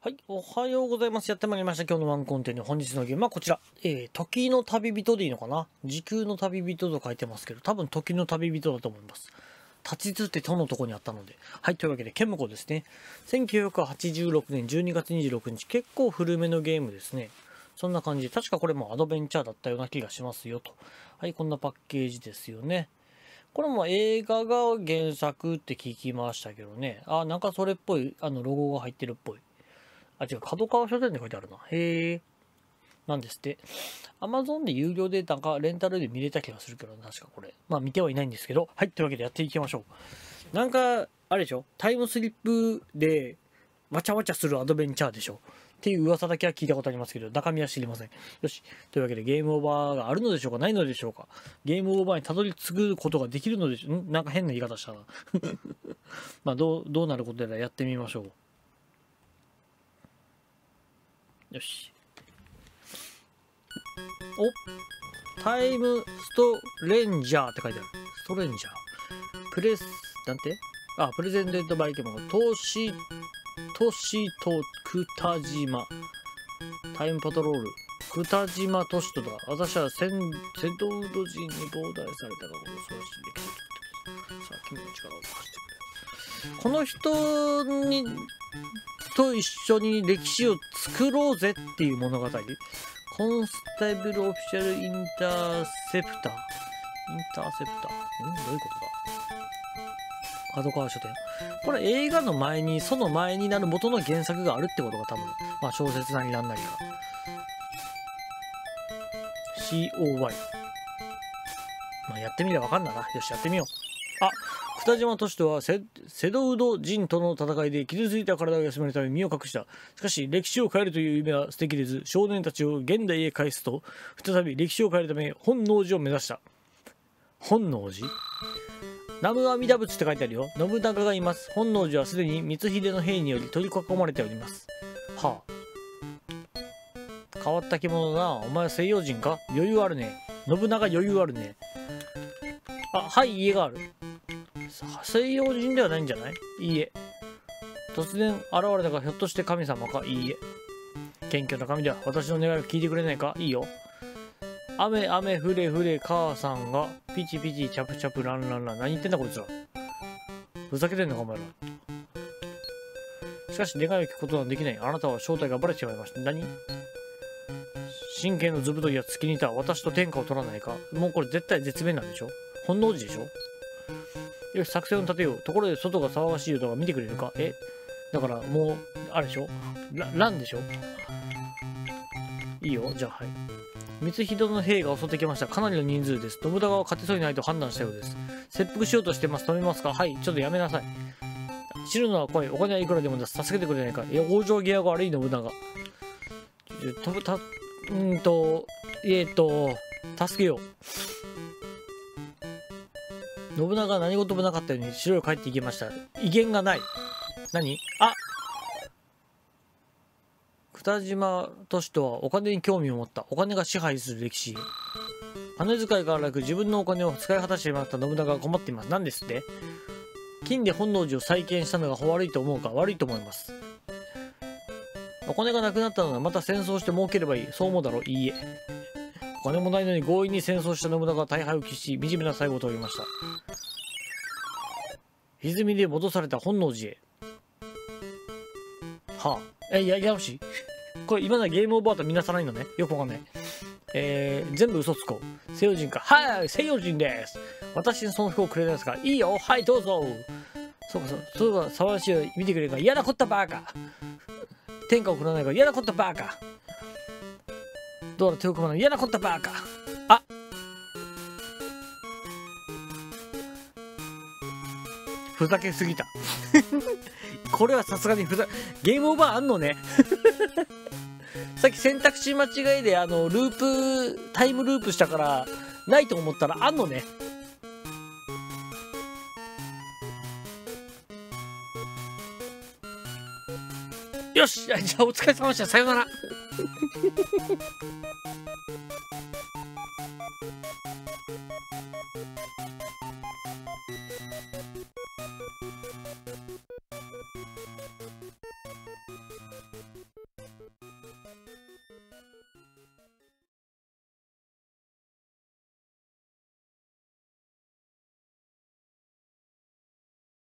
はい、おはようございます。やってまいりました。今日のワンコンテンツ、本日のゲームはこちら。時の旅人でいいのかな、時空の旅人と書いてますけど、多分時の旅人だと思います。立ちつってとのとこにあったので。はい、というわけで、ケムコですね。1986年12月26日、結構古めのゲームですね。そんな感じで、確かこれもアドベンチャーだったような気がしますよと。はい、こんなパッケージですよね。これも映画が原作って聞きましたけどね。あ、なんかそれっぽい、ロゴが入ってるっぽい。あ、違う、角川書店って書いてあるな。へえ。なんですって。Amazon で有料でなんかレンタルで見れた気がするけど、確かこれ。まあ見てはいないんですけど。はい、というわけでやっていきましょう。なんか、あれでしょ、タイムスリップでわちゃわちゃするアドベンチャーでしょっていう噂だけは聞いたことありますけど、中身は知りません。よし。というわけでゲームオーバーがあるのでしょうか、ないのでしょうか。ゲームオーバーにたどり着くことができるのでしょう。なんか変な言い方したな。まあどうなることやらやってみましょう。よし。お、タイムストレンジャーって書いてある。ストレンジャー。なんて、あ、プレゼンテッドバイケモン。トシとクタジマ。タイムパトロール。クタジマトシトだ。私はセドウド人に妨害されたが、恐ろしいできた。さあ、君の力を貸してくれ。この人に、と一緒に歴史を作ろうぜっていう物語。コンスタイブルオフィシャルインターセプター。どういうことだ、角川書店。これ映画の前に、その前になる元の原作があるってことが多分、まあ小説なりなんなりが。COY。まあやってみればわかんだな。よし、やってみよう。あ、北島敏人はセドウド人との戦いで傷ついた体を休めるため身を隠した。しかし歴史を変えるという夢は捨てきれず、少年たちを現代へ返すと、再び歴史を変えるため本能寺を目指した。本能寺、南無阿弥陀仏って書いてあるよ。信長がいます。本能寺はすでに光秀の兵により取り囲まれております。はあ。変わった着物だな。お前は西洋人か？余裕あるね。信長余裕あるね。あ、はい、家がある。西洋人ではないんじゃない？いいえ。突然現れたがひょっとして神様か？いいえ。謙虚な神だ。私の願いを聞いてくれないか？いいよ。雨雨降れ降れ母さんがピチピチチャプチャプランランラン。何言ってんだこいつら。ふざけてんのかお前ら。しかし願いを聞くことはできない。あなたは正体がバレてしまいました。何？神経のずぶといやつ気に入った。私と天下を取らないか？もうこれ絶対絶命なんでしょ？本能寺でしょ？よし、作戦を立てよう。ところで外が騒がしいよとか見てくれるか？だからもう、あれでしょ？ランでしょ？いいよ、じゃあはい。光秀の兵が襲ってきました。かなりの人数です。信長は勝てそうにないと判断したようです。切腹しようとしてます。止めますか？はい、ちょっとやめなさい。死ぬのは来い。お金はいくらでも出す。助けてくれないか？いや、往生際が悪い信長。助けよう。信長は何事もなかったように城へ帰っていきました。威厳がない。何？あ、北島敏人はお金に興味を持った。お金が支配する歴史。金遣いからなく自分のお金を使い果たしてしまった信長が困っています。何ですって？金で本能寺を再建したのが悪いと思うか？悪いと思います。お金がなくなったのはまた戦争して儲ければいい。そう思うだろう？いいえ。お金もないのに強引に戦争した信長が大敗を喫し、惨めな最後を遂げました。歪みで戻された本能寺へ。はあ。やり直し？これ今のはゲームオーバーとみなさないのね。よくわかんない。全部嘘つこう。西洋人か。はい、西洋人です。私にその服をくれないですか？いいよ。はい、どうぞ。そうか、そういえば、騒がしいを見てくれるから、嫌なこったバーカ。天下を送らないから、嫌なこったバーカ。どうだ、手を組まない。嫌なこったバーカ。あ、ふざけすぎた。これはさすがにゲームオーバーあんのね。さっき選択肢間違いでタイムループしたからないと思ったらあんのね。よし、じゃあお疲れ様でした。さよなら。